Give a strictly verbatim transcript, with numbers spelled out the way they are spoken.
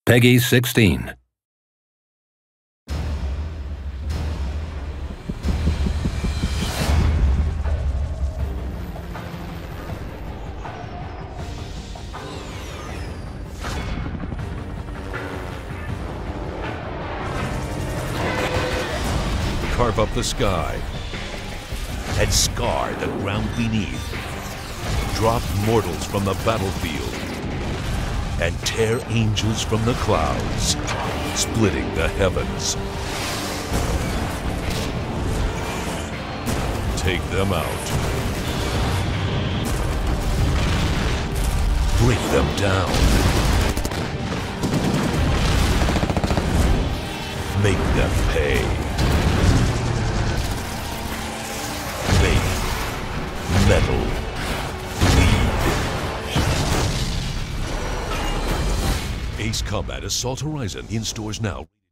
Peggy sixteen. Carve up the sky and scar the ground beneath. Drop mortals from the battlefield and tear angels from the clouds, splitting the heavens. Take them out. Break them down. Make them pay. Make metal bleed. Ace Combat Assault Horizon in stores now.